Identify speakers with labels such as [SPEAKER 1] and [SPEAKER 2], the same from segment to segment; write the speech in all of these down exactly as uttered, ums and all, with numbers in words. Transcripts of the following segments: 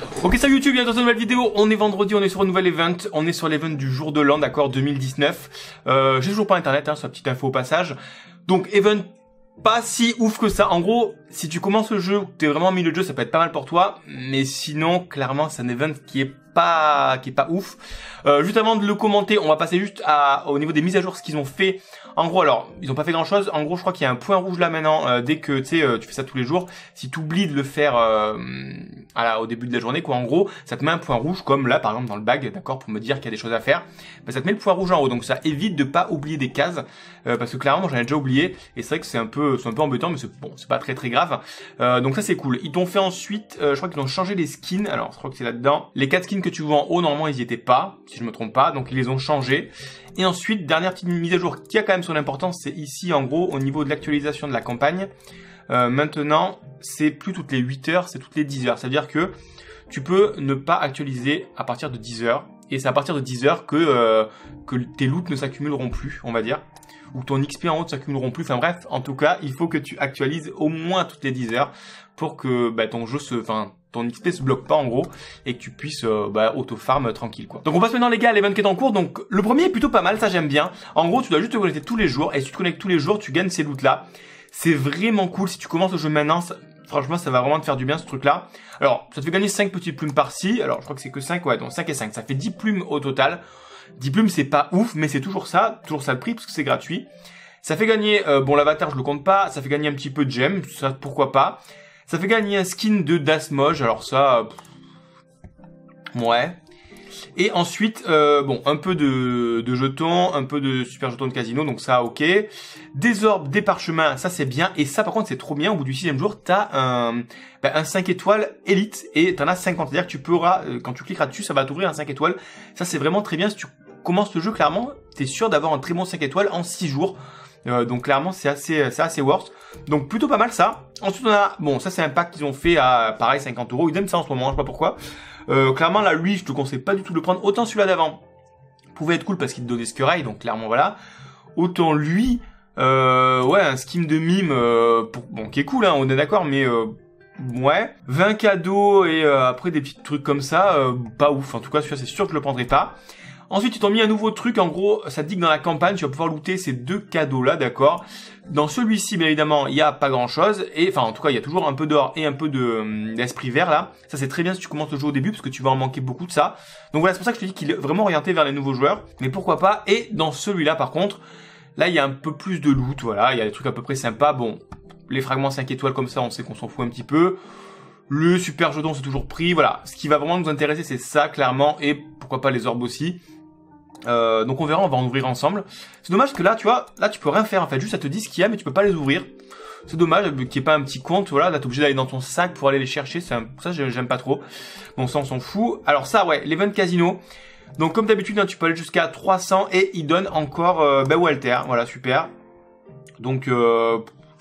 [SPEAKER 1] Ok, salut YouTube, bienvenue dans une nouvelle vidéo. On est vendredi, on est sur un nouvel event. On est sur l'event du jour de l'an, d'accord, deux mille dix-neuf. Euh, j'ai toujours pas internet, hein, c'est la petite info au passage. Donc, event pas si ouf que ça. En gros, si tu commences le jeu, t'es vraiment au milieu de jeu, ça peut être pas mal pour toi. Mais sinon, clairement, c'est un event qui est pas, qui est pas ouf. Euh, juste avant de le commenter, on va passer juste à, au niveau des mises à jour, ce qu'ils ont fait. En gros, alors, ils ont pas fait grand chose. En gros, je crois qu'il y a un point rouge là maintenant. Euh, dès que tu sais, euh, tu fais ça tous les jours, si tu oublies de le faire euh, voilà, au début de la journée, quoi, en gros, ça te met un point rouge, comme là, par exemple, dans le bag, d'accord, pour me dire qu'il y a des choses à faire. Ben, ça te met le point rouge en haut, donc ça évite de pas oublier des cases, euh, parce que clairement, j'en ai déjà oublié, et c'est vrai que c'est un peu, c'est un peu embêtant, mais c'est bon, c'est pas très très grave. Euh, donc ça c'est cool. Ils t'ont fait ensuite, euh, je crois qu'ils ont changé les skins. Alors, je crois que c'est là-dedans. Les quatre skins que tu vois en haut, normalement, ils y étaient pas, si je me trompe pas, donc ils les ont changés. Et ensuite, dernière petite mise à jour qui a quand même son importance, c'est ici en gros au niveau de l'actualisation de la campagne. Euh, maintenant, c'est plus toutes les huit heures, c'est toutes les dix heures. C'est-à-dire que tu peux ne pas actualiser à partir de dix heures. Et c'est à partir de dix heures que, euh, que tes loots ne s'accumuleront plus, on va dire. Ou ton X P en haut ne s'accumuleront plus. Enfin bref, en tout cas, il faut que tu actualises au moins toutes les dix heures pour que bah, ton jeu se... Enfin, ton X P se bloque pas en gros et que tu puisses euh, bah, auto-farm euh, tranquille quoi. Donc on passe maintenant les gars à l'event qui est en cours. Donc le premier est plutôt pas mal, ça j'aime bien. En gros tu dois juste te connecter tous les jours et si tu te connectes tous les jours tu gagnes ces loots là. C'est vraiment cool si tu commences le jeu maintenant, ça, franchement ça va vraiment te faire du bien ce truc là. Alors ça te fait gagner cinq petites plumes par-ci, alors je crois que c'est que cinq, ouais donc cinq et cinq, ça fait dix plumes au total. dix plumes c'est pas ouf mais c'est toujours ça, toujours ça le prix parce que c'est gratuit. Ça fait gagner, euh, bon l'avatar je le compte pas, ça fait gagner un petit peu de gemmes, ça pourquoi pas. Ça fait gagner un skin de Dasmoj, alors ça, pff, ouais. Et ensuite, euh, bon, un peu de, de jetons, un peu de super jetons de casino, donc ça, ok. Des orbes, des parchemins, ça c'est bien. Et ça, par contre, c'est trop bien. Au bout du sixième jour, t'as un, ben, un cinq étoiles élite et t'en as cinquante. C'est-à-dire que tu pourras, euh, quand tu cliqueras dessus, ça va t'ouvrir un cinq étoiles. Ça, c'est vraiment très bien. Si tu commences le jeu, clairement, t'es sûr d'avoir un très bon cinq étoiles en six jours. Euh, donc clairement c'est assez c'est assez worth. Donc plutôt pas mal ça. Ensuite on a bon ça c'est un pack qu'ils ont fait à pareil cinquante euros. Ils donnent ça en ce moment, je sais pas pourquoi. Euh, clairement là lui je te conseille pas du tout de le prendre. Autant celui-là d'avant pouvait être cool parce qu'il te donnait Scurry, donc clairement voilà. Autant lui euh, ouais un skin de mime euh, pour, bon qui est cool hein, on est d'accord mais euh, ouais vingt cadeaux et euh, après des petits trucs comme ça euh, pas ouf. En tout cas celui-là c'est sûr que je le prendrai pas. Ensuite, ils t'ont mis un nouveau truc, en gros, ça te dit que dans la campagne, tu vas pouvoir looter ces deux cadeaux-là, d'accord. Dans celui-ci, bien évidemment, il y a pas grand-chose, et enfin, en tout cas, il y a toujours un peu d'or et un peu de d'esprit vert, là. Ça, c'est très bien si tu commences le jeu au début, parce que tu vas en manquer beaucoup de ça. Donc voilà, c'est pour ça que je te dis qu'il est vraiment orienté vers les nouveaux joueurs, mais pourquoi pas. Et dans celui-là, par contre, là, il y a un peu plus de loot, voilà, il y a des trucs à peu près sympas. Bon, les fragments cinq étoiles comme ça, on sait qu'on s'en fout un petit peu. Le super jeton, c'est toujours pris, voilà. Ce qui va vraiment nous intéresser, c'est ça, clairement, et pourquoi pas les orbes aussi. Euh, donc on verra, on va en ouvrir ensemble. C'est dommage que là, tu vois, là tu peux rien faire en fait, juste ça te dit ce qu'il y a mais tu peux pas les ouvrir. C'est dommage qu'il n'y ait pas un petit compte, voilà, là t'es obligé d'aller dans ton sac pour aller les chercher, c'est un... ça j'aime pas trop. Bon ça on s'en fout. Alors ça ouais, l'event casino. Donc comme d'habitude hein, tu peux aller jusqu'à trois cents et il donne encore euh, bah, Walter, voilà super. Donc euh...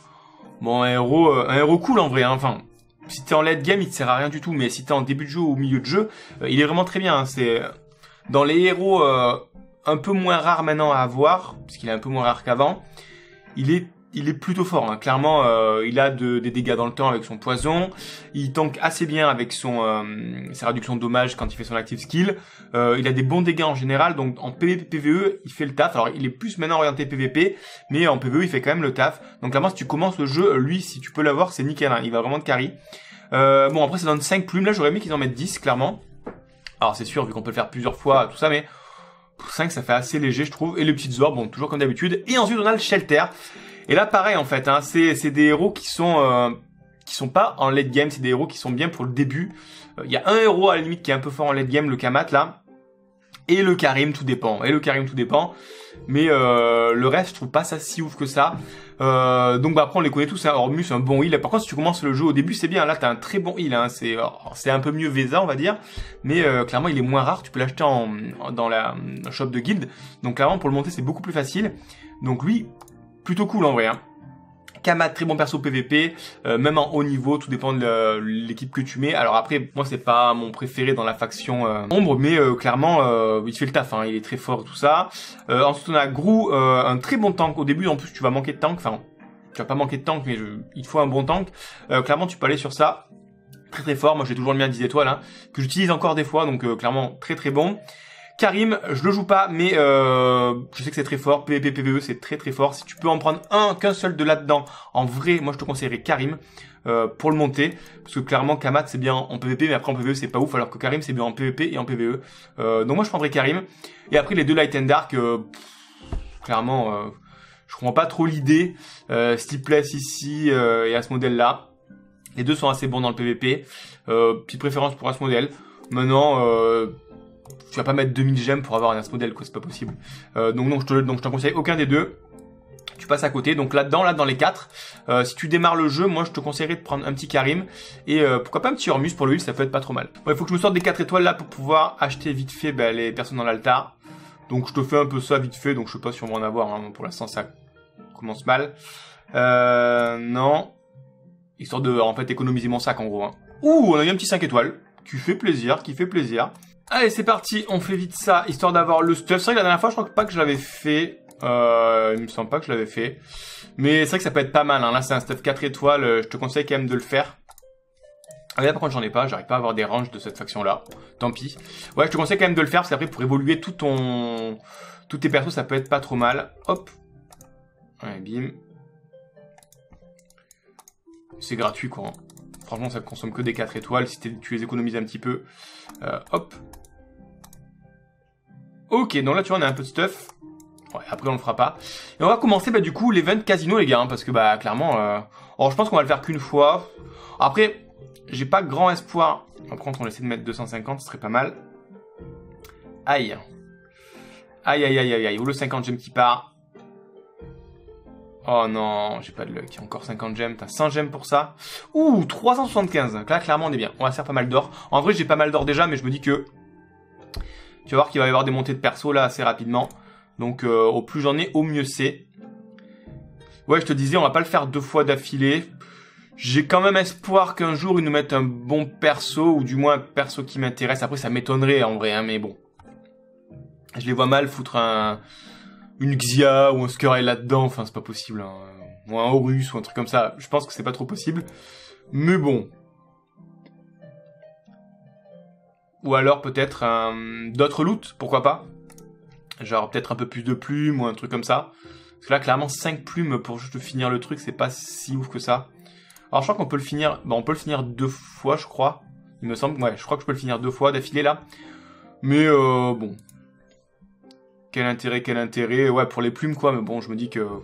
[SPEAKER 1] bon un héros, euh, un héros cool en vrai, hein. Enfin si t'es en late game il te sert à rien du tout, mais si t'es en début de jeu ou au milieu de jeu, euh, il est vraiment très bien, hein. C'est dans les héros euh, un peu moins rares maintenant à avoir, parce qu'il est un peu moins rare qu'avant, il est il est plutôt fort, hein. Clairement euh, il a de, des dégâts dans le temps avec son poison, il tank assez bien avec son euh, sa réduction de dommages quand il fait son active skill, euh, il a des bons dégâts en général, donc en P V P P V E il fait le taf. Alors il est plus maintenant orienté P V P, mais en P V E il fait quand même le taf, donc clairement si tu commences le jeu, lui si tu peux l'avoir c'est nickel, hein. Il va vraiment te carry. Euh, bon après ça donne cinq plumes, là j'aurais aimé qu'ils en mettent dix clairement. Alors c'est sûr vu qu'on peut le faire plusieurs fois tout ça, mais cinq ça fait assez léger je trouve. Et les petites orbes bon toujours comme d'habitude. Et ensuite on a le shelter. Et là pareil en fait hein, c'est c'est des héros qui sont euh, qui sont pas en late game, c'est des héros qui sont bien pour le début. Il euh, y a un héros à la limite qui est un peu fort en late game, le Kamat là. Et le Karim tout dépend. Et le Karim tout dépend. Mais euh, le reste je trouve pas ça si ouf que ça. Euh, donc bah après on les connaît tous, hein. Ormus c'est un bon heal. Par contre si tu commences le jeu au début c'est bien, là t'as un très bon heal, hein. C'est c'est un peu mieux Vesa on va dire, mais euh, clairement il est moins rare, tu peux l'acheter en, en dans la en shop de guild, donc clairement pour le monter c'est beaucoup plus facile. Donc lui plutôt cool en vrai, hein. Kamat, très bon perso P V P, euh, même en haut niveau, tout dépend de l'équipe que tu mets. Alors après, moi c'est pas mon préféré dans la faction euh, ombre, mais euh, clairement euh, il fait le taf, hein, il est très fort tout ça. Euh, ensuite on a Grou, euh, un très bon tank. Au début en plus tu vas manquer de tank, enfin tu vas pas manquer de tank, mais je, il faut un bon tank. Euh, clairement tu peux aller sur ça. Très très fort, moi j'ai toujours le mien dix étoiles, hein, que j'utilise encore des fois, donc euh, clairement très très bon. Karim, je le joue pas, mais euh, je sais que c'est très fort. PvP, PvE, c'est très très fort. Si tu peux en prendre un, qu'un seul de là-dedans, en vrai, moi je te conseillerais Karim euh, pour le monter. Parce que clairement, Kamat c'est bien en PvP, mais après en PvE c'est pas ouf, alors que Karim c'est bien en PvP et en PvE. Euh, donc moi je prendrais Karim. Et après les deux Light and Dark, euh, pff, clairement, euh, je comprends pas trop l'idée. Euh, Steepless ici euh, et à ce modèle-là. Les deux sont assez bons dans le PvP. Euh, petite préférence pour ce modèle. Maintenant... Euh, tu vas pas mettre deux mille gemmes pour avoir un As modèle, quoi, c'est pas possible. Euh, donc non, je te, donc je t'en conseille aucun des deux. Tu passes à côté. Donc là-dedans, là dans les quatre, euh, si tu démarres le jeu, moi je te conseillerais de prendre un petit Karim et euh, pourquoi pas un petit Hormus pour le heal, ça peut être pas trop mal. Bon, il faut que je me sorte des quatre étoiles là pour pouvoir acheter vite fait ben, les personnes dans l'altar. Donc je te fais un peu ça vite fait, donc je sais pas si on va en avoir. Hein. Pour l'instant, ça commence mal. Euh, non, histoire de en fait économiser mon sac en gros. Hein. Ouh, on a eu un petit cinq étoiles qui fait plaisir, qui fait plaisir. Allez, c'est parti, on fait vite ça, histoire d'avoir le stuff. C'est vrai que la dernière fois, je crois pas que je l'avais fait. Euh, il me semble pas que je l'avais fait. Mais c'est vrai que ça peut être pas mal. Hein. Là, c'est un stuff quatre étoiles. Je te conseille quand même de le faire. Ah, là, par contre, j'en ai pas. J'arrive pas à avoir des ranges de cette faction-là. Tant pis. Ouais, je te conseille quand même de le faire. Parce qu'après, pour évoluer tout ton... tous tes persos, ça peut être pas trop mal. Hop. Ouais, bim. C'est gratuit, quoi. Franchement, ça consomme que des quatre étoiles. Si tu les économises un petit peu. Euh, hop. Ok, donc là, tu vois, on a un peu de stuff. Ouais, après, on le fera pas. Et on va commencer, bah, du coup, l'event casino, les gars. Hein, parce que, bah, clairement... Euh... Alors, je pense qu'on va le faire qu'une fois. Après, j'ai pas grand espoir. Par contre, on va essayer de mettre deux cent cinquante, ce serait pas mal. Aïe. Aïe, aïe, aïe, aïe, aïe. Ou le cinquante gemmes qui part. Oh non, j'ai pas de luck. Encore cinquante gemmes. T'as cent gemmes pour ça. Ouh, trois cent soixante-quinze. Là, clairement, on est bien. On va faire pas mal d'or. En vrai, j'ai pas mal d'or déjà, mais je me dis que... Tu vas voir qu'il va y avoir des montées de perso là assez rapidement. Donc, euh, au plus j'en ai, au mieux c'est. Ouais, je te disais, on va pas le faire deux fois d'affilée. J'ai quand même espoir qu'un jour, ils nous mettent un bon perso, ou du moins un perso qui m'intéresse. Après, ça m'étonnerait en vrai, hein, mais bon. Je les vois mal foutre un... une Xia ou un Skirel là-dedans. Enfin, c'est pas possible. Hein. Ou un Horus ou un truc comme ça. Je pense que c'est pas trop possible. Mais bon. Ou alors peut-être euh, d'autres loots, pourquoi pas. Genre peut-être un peu plus de plumes ou un truc comme ça. Parce que là, clairement, cinq plumes pour juste finir le truc, c'est pas si ouf que ça. Alors je crois qu'on peut le finir... Bon, on peut le finir deux fois, je crois. Il me semble... Ouais, je crois que je peux le finir deux fois d'affilée, là. Mais euh, bon. Quel intérêt, quel intérêt. Ouais, pour les plumes, quoi. Mais bon, je me dis que...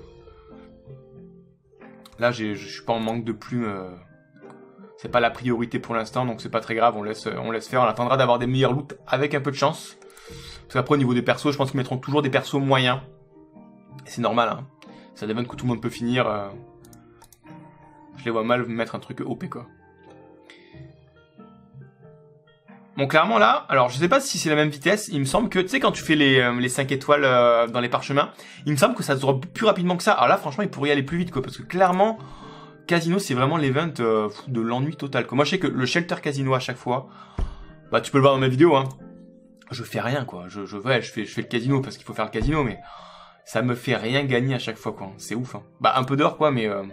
[SPEAKER 1] Là, je suis pas en manque de plumes... Euh... C'est pas la priorité pour l'instant, donc c'est pas très grave, on laisse, on laisse faire. On attendra d'avoir des meilleurs loots avec un peu de chance. Parce qu'après, au niveau des persos, je pense qu'ils mettront toujours des persos moyens. C'est normal, hein. C'est un event que tout le monde peut finir. Euh... Je les vois mal mettre un truc O P, quoi. Bon, clairement, là, alors je sais pas si c'est la même vitesse. Il me semble que, tu sais, quand tu fais les, euh, les cinq étoiles euh, dans les parchemins, il me semble que ça se drop plus rapidement que ça. Alors là, franchement, il pourrait y aller plus vite, quoi. Parce que clairement... Casino, c'est vraiment l'event euh, de l'ennui total. Quoi. Moi, je sais que le shelter casino à chaque fois, bah tu peux le voir dans ma vidéo, hein. Je fais rien, quoi. Je, je, ouais, je fais, je fais le casino parce qu'il faut faire le casino, mais ça me fait rien gagner à chaque fois, quoi. C'est ouf, hein. Bah un peu d'or, quoi, mais euh...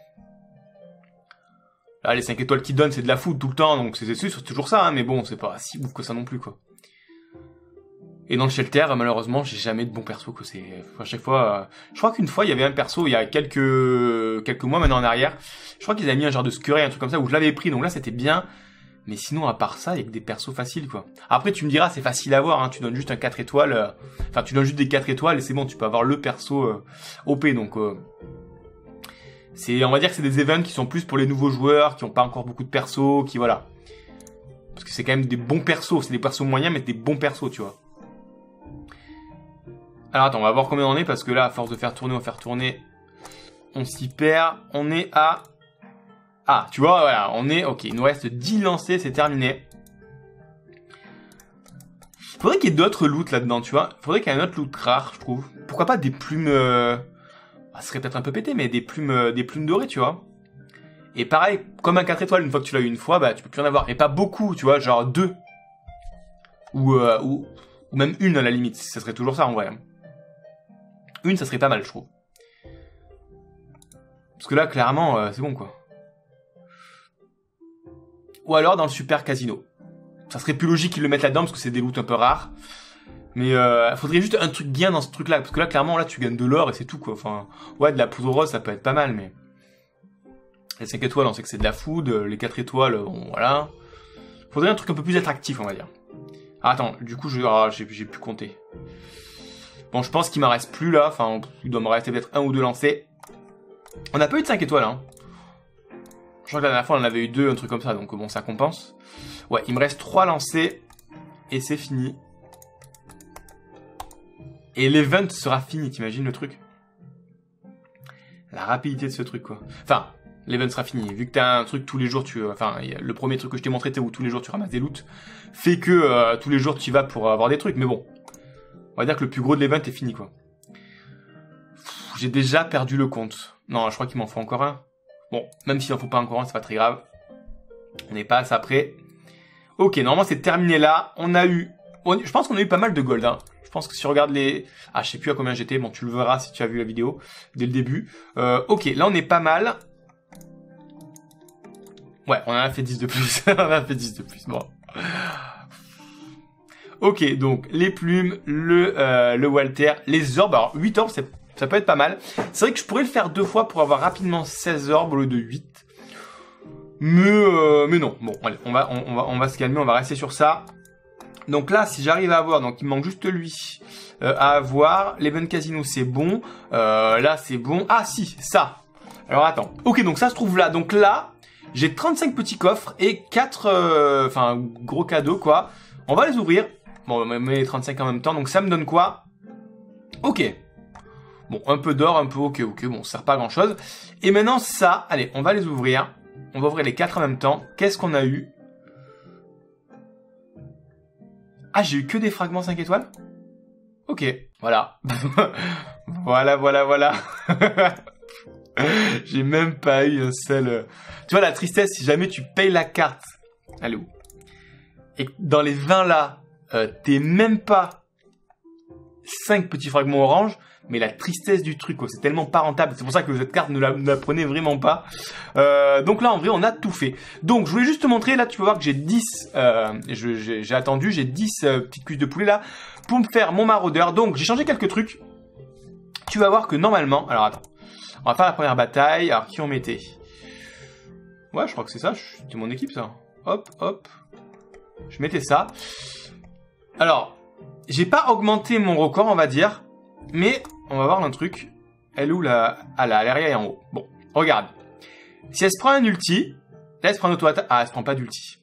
[SPEAKER 1] là, les cinq étoiles qu'ils donnent, c'est de la food tout le temps, donc c'est c'est toujours ça, hein. Mais bon, c'est pas si ouf que ça non plus, quoi. Et dans le shelter, malheureusement, j'ai jamais de bon perso, que c'est à chaque fois. Euh... Je crois qu'une fois, il y avait un perso il y a quelques quelques mois maintenant en arrière. Je crois qu'ils avaient mis un genre de Scurry, un truc comme ça où je l'avais pris, donc là c'était bien. Mais sinon, à part ça, il y a que des persos faciles, quoi. Après, tu me diras, c'est facile à voir, hein. Tu donnes juste un quatre étoiles, euh... enfin, tu donnes juste des quatre étoiles et c'est bon, tu peux avoir le perso euh, O P, donc. Euh... C'est, on va dire que c'est des events qui sont plus pour les nouveaux joueurs, qui ont pas encore beaucoup de persos, qui voilà. Parce que c'est quand même des bons persos, c'est des persos moyens, mais des bons persos, tu vois. Alors attends, on va voir combien on est, parce que là, à force de faire tourner, on va faire tourner, on s'y perd. On est à... Ah, tu vois, voilà, on est... Ok, il nous reste dix lancers, c'est terminé. Faudrait qu'il y ait d'autres loots là-dedans, tu vois. Faudrait qu'il y ait un autre loot rare, je trouve. Pourquoi pas des plumes... Euh... Ah, ce serait peut-être un peu pété, mais des plumes, euh, des plumes dorées, tu vois. Et pareil, comme un quatre étoiles, une fois que tu l'as eu une fois, bah tu peux plus en avoir. Et pas beaucoup, tu vois, genre deux. Ou, euh, ou, ou même une à la limite, ça serait toujours ça en vrai. Une, ça serait pas mal, je trouve. Parce que là, clairement, euh, c'est bon, quoi. ou alors dans le super casino. Ça serait plus logique qu'ils le mettent là-dedans parce que c'est des loots un peu rares. Mais euh, faudrait juste un truc bien dans ce truc-là, parce que là, clairement, là, tu gagnes de l'or et c'est tout, quoi. Enfin, ouais, de la poudre rose, ça peut être pas mal, mais... Les cinq étoiles, on sait que c'est de la food, les quatre étoiles, bon, voilà. Faudrait un truc un peu plus attractif, on va dire. Ah, attends, du coup, je ah, j'ai pu compter. Bon, je pense qu'il m'en reste plus, là. Enfin, il doit me rester peut-être un ou deux lancers. On n'a pas eu de cinq étoiles, hein. Je crois que la dernière fois, on en avait eu deux, un truc comme ça, donc bon, ça compense. Ouais, il me reste trois lancers, et c'est fini. Et l'event sera fini, t'imagines le truc? La rapidité de ce truc, quoi. Enfin, l'event sera fini. Vu que t'as un truc tous les jours, tu, enfin, le premier truc que je t'ai montré, où tous les jours tu ramasses des loots, fait que euh, tous les jours tu y vas pour avoir des trucs. Mais bon, on va dire que le plus gros de l'event est fini, quoi. J'ai déjà perdu le compte. Non, je crois qu'il m'en faut encore un. Bon, même s'il en faut pas encore un, c'est pas très grave. On n'est pas à ça près. Ok, normalement c'est terminé là. On a eu... On... Je pense qu'on a eu pas mal de gold, hein. Je pense que si tu regardes les... Ah, je sais plus à combien j'étais. Bon, tu le verras si tu as vu la vidéo dès le début. Euh, ok, là, on est pas mal. Ouais, on en a fait dix de plus. On en a fait dix de plus. Bon. Ok, donc, les plumes, le, euh, le Walter, les orbes. Alors, huit orbes, ça peut être pas mal. C'est vrai que je pourrais le faire deux fois pour avoir rapidement seize orbes au lieu de huit. Mais, euh, mais non. Bon, allez, on va, on, on va, on va se calmer. On va rester sur ça. Donc là, si j'arrive à avoir, donc il me manque juste lui euh, à avoir. L'Event Casino, c'est bon. Euh, là, c'est bon. Ah si, ça. Alors attends. Ok, donc ça se trouve là. Donc là, j'ai trente-cinq petits coffres et quatre, euh, enfin, gros cadeaux, quoi. On va les ouvrir. Bon, on va mettre les trente-cinq en même temps. Donc ça me donne quoi? Ok. Bon, un peu d'or, un peu ok, ok. Bon, ça sert pas à grand chose. Et maintenant, ça, allez, on va les ouvrir. On va ouvrir les quatre en même temps. Qu'est-ce qu'on a eu? Ah, j'ai eu que des fragments cinq étoiles? Ok, voilà. voilà, voilà, voilà. J'ai même pas eu un seul... Tu vois, la tristesse, si jamais tu payes la carte... Elle est où? Et dans les vingt là, euh, t'es même pas cinq petits fragments orange, mais la tristesse du truc, quoi. C'est tellement pas rentable. C'est pour ça que cette carte, ne la, ne la prenez vraiment pas. Euh, donc là, en vrai, on a tout fait. Donc, je voulais juste te montrer. Là, tu peux voir que j'ai dix... Euh, j'ai attendu, j'ai dix euh, petites cuisses de poulet, là, pour me faire mon maraudeur. Donc, j'ai changé quelques trucs. Tu vas voir que, normalement... Alors, attends. On va faire la première bataille. Alors, qui on mettait? Ouais, je crois que c'est ça. C'était mon équipe, ça. Hop, hop. Je mettais ça. Alors, j'ai pas augmenté mon record, on va dire. Mais, on va voir un truc. Elle est où la... Ah là, l'arrière est en haut. Bon, regarde. Si elle se prend un ulti, là elle se prend un auto-attaque. Ah, elle se prend pas d'ulti.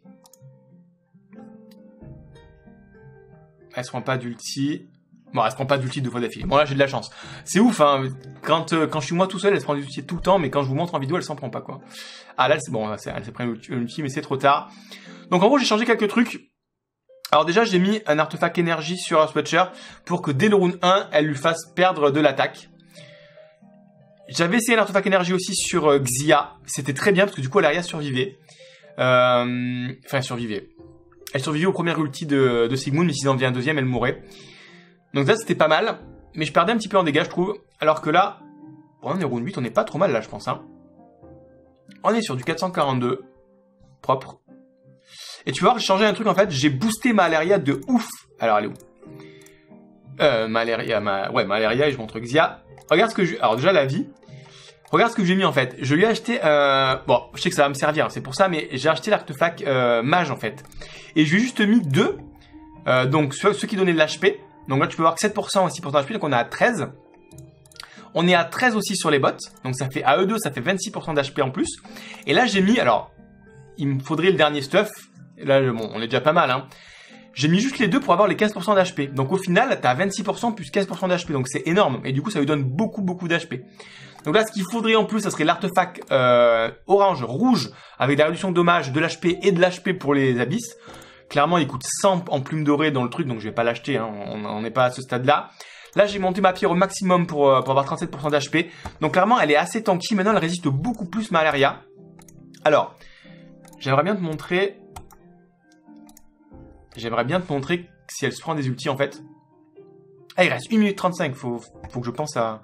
[SPEAKER 1] Elle se prend pas d'ulti. Bon, elle se prend pas d'ulti deux fois d'affilée. Bon, là j'ai de la chance. C'est ouf, hein. Quand, euh, quand je suis moi tout seul, elle se prend des ultis tout le temps, mais quand je vous montre en vidéo, elle s'en prend pas, quoi. Ah, là, c'est bon, elle s'est pris un ulti, mais c'est trop tard. Donc, en gros, j'ai changé quelques trucs. Alors déjà, j'ai mis un artefact énergie sur un Swatcher pour que dès le round un, elle lui fasse perdre de l'attaque. J'avais essayé l'artefact énergie aussi sur euh, Xia. C'était très bien parce que du coup, Alaria survivait. Euh... Enfin, elle survivait. Elle survivait au premier ulti de, de Sigmund, mais s'il en vient un deuxième, elle mourait. Donc ça, c'était pas mal. Mais je perdais un petit peu en dégâts, je trouve. Alors que là, bon, on est round huit, on n'est pas trop mal là, je pense. Hein. On est sur du quatre cent quarante-deux. Propre. Et tu vois, j'ai changé un truc en fait. J'ai boosté ma Alaria de ouf. Alors, elle est où? Euh, ma Alaria, ma... Ouais, ma Alaria, et je montre Xia. Regarde ce que je... Alors déjà, la vie. Regarde ce que j'ai mis en fait. Je lui ai acheté... Euh... Bon, je sais que ça va me servir, c'est pour ça, mais j'ai acheté l'artefact euh, mage en fait. Et je lui ai juste mis deux. Euh, donc, ceux, ceux qui donnaient de l'H P. Donc là, tu peux voir que sept pour cent et six pour cent d'H P, donc on est à treize. On est à treize aussi sur les bots. Donc ça fait, à eux deux, ça fait vingt-six pour cent d'H P en plus. Et là, j'ai mis... Alors, il me faudrait le dernier stuff. Là, bon, on est déjà pas mal, hein. J'ai mis juste les deux pour avoir les quinze pour cent d'H P. Donc au final, t'as vingt-six pour cent plus quinze pour cent d'H P. Donc c'est énorme. Et du coup, ça lui donne beaucoup, beaucoup d'H P. Donc là, ce qu'il faudrait en plus, ça serait l'artefact euh, orange, rouge, avec des réductions de dommages, de l'H P et de l'H P pour les abysses. Clairement, il coûte cent en plumes dorées dans le truc, donc je vais pas l'acheter. Hein. On n'est pas à ce stade-là. Là, j'ai monté ma pierre au maximum pour, euh, pour avoir trente-sept pour cent d'H P. Donc clairement, elle est assez tanky. Maintenant, elle résiste beaucoup plus malaria. Alors, j'aimerais bien te montrer... J'aimerais bien te montrer si elle se prend des ultis en fait. Ah, il reste une minute trente-cinq. Faut, faut que je pense à...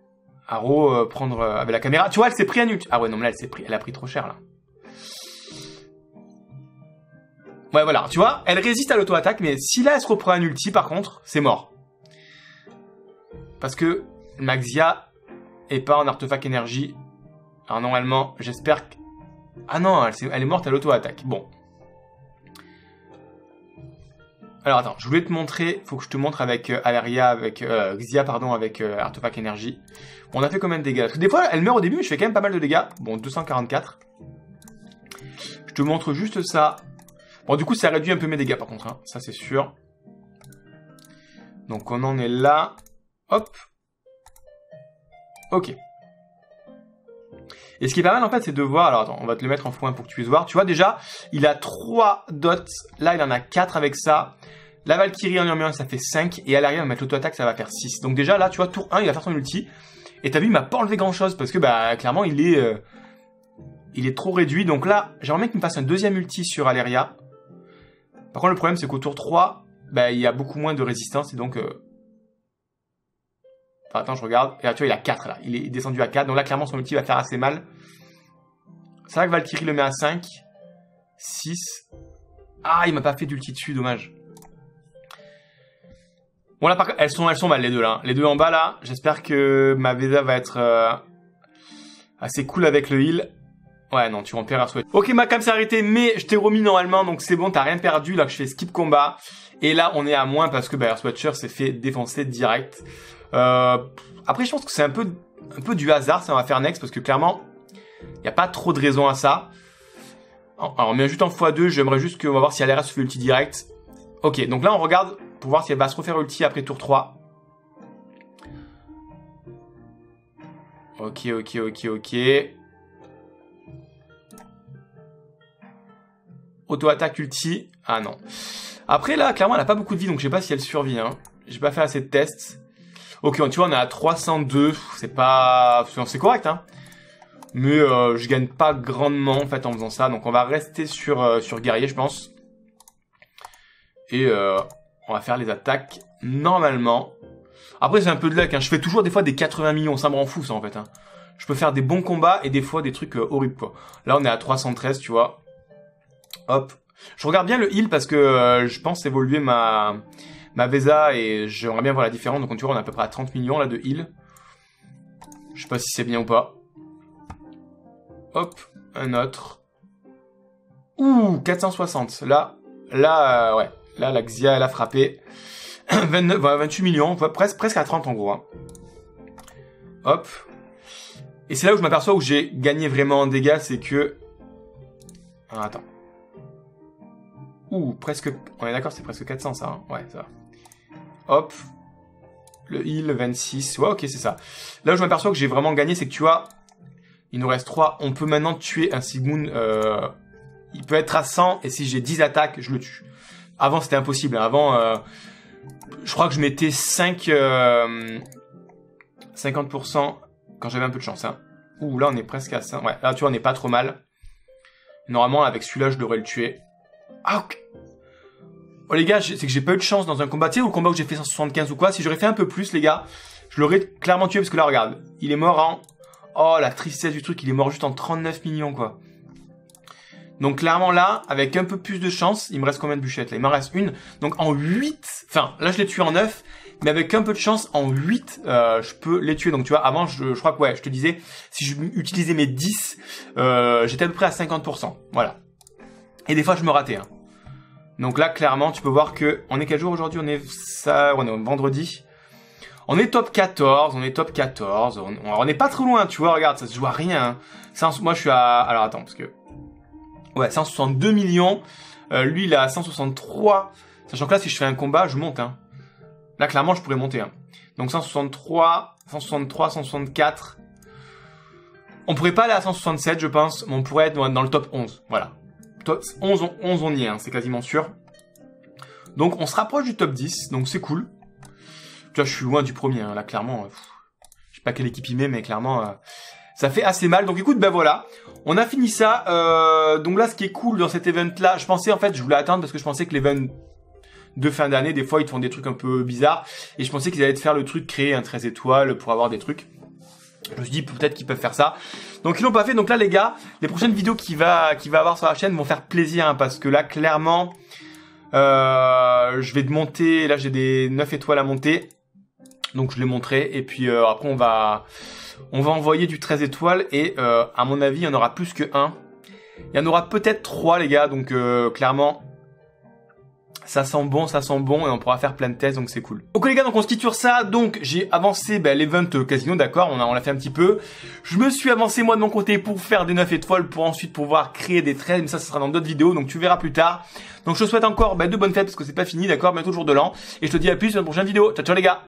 [SPEAKER 1] À Ro euh, prendre euh, avec la caméra. Tu vois, elle s'est pris un ulti. Ah ouais, non, mais là, elle s'est pris... Elle a pris trop cher, là. Ouais, voilà, tu vois, elle résiste à l'auto-attaque, mais si là, elle se reprend un ulti, par contre, c'est mort. Parce que Maxia est pas en artefact énergie. Alors, normalement, j'espère que... Ah non, elle, est, elle est morte à l'auto-attaque. Bon. Alors, attends, je voulais te montrer, faut que je te montre avec euh, Aleria, avec euh, Xia, pardon, avec euh, artefact énergie. Bon, on a fait combien de dégâts? Parce que des fois, elle meurt au début, mais je fais quand même pas mal de dégâts. Bon, deux cent quarante-quatre. Je te montre juste ça. Bon, du coup, ça réduit un peu mes dégâts, par contre. Hein. Ça, c'est sûr. Donc, on en est là. Hop. Ok. Et ce qui est pas mal, en fait, c'est de voir... Alors, attends, on va te le mettre en point pour que tu puisses voir. Tu vois, déjà, il a trois dots. Là, il en a quatre avec ça. La Valkyrie en numéro un, ça fait cinq. Et à l'arrière, on va mettre l'auto-attaque, ça va faire six. Donc, déjà, là, tu vois, tour un, il va faire son ulti. Et t'as vu, il m'a pas enlevé grand-chose. Parce que, bah, clairement, il est... Euh, il est trop réduit. Donc là, j'aimerais bien qu'il me fasse un deuxième ulti sur Aleria. Par contre, le problème, c'est qu'au tour trois, bah, il y a beaucoup moins de résistance. Et donc... Euh... Enfin, attends, je regarde. Et là, tu vois, il a quatre, là. Il est descendu à quatre. Donc là, clairement, son ulti va faire assez mal. C'est vrai que Valkyrie le met à cinq. six. Ah, il m'a pas fait d'ulti dessus, dommage. Bon, là, par contre, elles sont, elles sont mal, les deux, là. Les deux en bas, là. J'espère que ma Vesa va être euh, assez cool avec le heal. Ouais, non, tu remplis à souhait. Ok, ma cam s'est arrêtée, mais je t'ai remis normalement, donc c'est bon, t'as rien perdu, là, que je fais skip combat. Et là, on est à moins parce que bah, Earthwatcher s'est fait défoncer direct. Euh, après, je pense que c'est un peu, un peu du hasard, ça va faire next, parce que clairement, il n'y a pas trop de raison à ça. Alors, on met juste en fois deux, j'aimerais juste qu'on va voir si Aleria se fait ulti direct. Ok, donc là, on regarde pour voir si elle va se refaire ulti après tour trois. Ok, ok, ok, ok. Auto-attaque ulti. Ah non. Après là, clairement, elle a pas beaucoup de vie, donc je sais pas si elle survit. Hein. J'ai pas fait assez de tests. Ok, tu vois, on est à trois cent deux. C'est pas... C'est correct, hein. Mais euh, je gagne pas grandement, en fait, en faisant ça. Donc on va rester sur, euh, sur guerrier, je pense. Et euh, on va faire les attaques normalement. Après, c'est un peu de luck. Hein. Je fais toujours des fois des quatre-vingts millions. Ça me rend fou, ça, en fait. Hein. Je peux faire des bons combats et des fois des trucs euh, horribles, quoi. Là, on est à trois cent treize, tu vois. Hop. Je regarde bien le heal parce que euh, je pense évoluer ma, ma Vesa et j'aimerais bien voir la différence. Donc, tu vois, on est à peu près à trente millions là de heal. Je sais pas si c'est bien ou pas. Hop. Un autre. Ouh, quatre cent soixante. Là, là, euh, ouais. Là, la Xia, elle a frappé. vingt-neuf, vingt-huit millions. Presque, presque à trente en gros. Hein. Hop. Et c'est là où je m'aperçois où j'ai gagné vraiment en dégâts. C'est que... Ah, attends. Ouh, presque... On est d'accord, c'est presque quatre cents, ça. Hein ouais, ça va. Hop. Le heal, vingt-six. Ouais, ok, c'est ça. Là où je m'aperçois que j'ai vraiment gagné, c'est que tu vois... Il nous reste trois. On peut maintenant tuer un Sigmund. Euh... Il peut être à cent, et si j'ai dix attaques, je le tue. Avant, c'était impossible. Avant, euh... je crois que je mettais cinq... Euh... cinquante pour cent quand j'avais un peu de chance. Hein. Ouh, là, on est presque à cinq. Ouais, là, tu vois, on n'est pas trop mal. Normalement, avec celui-là, je devrais le tuer. Ah, ok. Oh les gars, c'est que j'ai pas eu de chance dans un combat. Tu sais, au combat où j'ai fait cent soixante-quinze ou quoi, si j'aurais fait un peu plus, les gars, je l'aurais clairement tué parce que là, regarde, il est mort en... Oh, la tristesse du truc, il est mort juste en trente-neuf millions, quoi. Donc clairement là, avec un peu plus de chance, il me reste combien de bûchettes là? Il m'en reste une. Donc en huit, enfin là je l'ai tué en neuf, mais avec un peu de chance, en huit, euh, je peux les tuer. Donc tu vois, avant je, je crois que ouais, je te disais, si je utilisais mes dix, euh, j'étais à peu près à cinquante pour cent. Voilà. Et des fois je me ratais. Hein. Donc là clairement, tu peux voir que, on est quel jour aujourd'hui? On est ça, on est vendredi. On est top quatorze, on est top quatorze, on, on est pas trop loin, tu vois, regarde, ça se joue à rien. Hein. Ça, moi je suis à, alors attends, parce que... Ouais, cent soixante-deux millions. Euh, lui, il a cent soixante-trois. Sachant que là, si je fais un combat, je monte. Hein. Là, clairement, je pourrais monter. Hein. Donc, cent soixante-trois, cent soixante-trois, cent soixante-quatre. On pourrait pas aller à cent soixante-sept, je pense. Mais on pourrait être dans le top onze. Voilà. Top onze, onze, on y est. Hein, c'est quasiment sûr. Donc, on se rapproche du top dix. Donc, c'est cool. Tu vois, je suis loin du premier. Hein, là, clairement. Pff, je sais pas quelle équipe il met, mais clairement... Euh, ça fait assez mal. Donc écoute, ben voilà. On a fini ça. Euh, donc là, ce qui est cool dans cet event-là, je pensais en fait, je voulais attendre parce que je pensais que l'event de fin d'année, des fois, ils te font des trucs un peu bizarres. Et je pensais qu'ils allaient te faire le truc, créer un treize étoiles pour avoir des trucs. Je me suis dit peut-être qu'ils peuvent faire ça. Donc ils l'ont pas fait. Donc là les gars, les prochaines vidéos qu'il va, qu'il va avoir sur la chaîne vont faire plaisir hein, parce que là clairement, euh, je vais te monter. Là j'ai des neuf étoiles à monter. Donc je l'ai montré. Et puis euh, après on va, on va envoyer du treize étoiles. Et euh, à mon avis il y en aura plus que un. Il y en aura peut-être trois les gars. Donc euh, clairement... ça sent bon, ça sent bon et on pourra faire plein de tests donc c'est cool. Ok les gars, donc on se quitte sur ça. Donc j'ai avancé ben, l'event casino, d'accord, on a on l'a fait un petit peu. Je me suis avancé moi de mon côté pour faire des neuf étoiles pour ensuite pouvoir créer des trades, mais ça ce sera dans d'autres vidéos donc tu verras plus tard. Donc je te souhaite encore ben, de bonnes fêtes parce que c'est pas fini, d'accord, bientôt jour de l'an et je te dis à plus dans une prochaine vidéo. Ciao ciao les gars.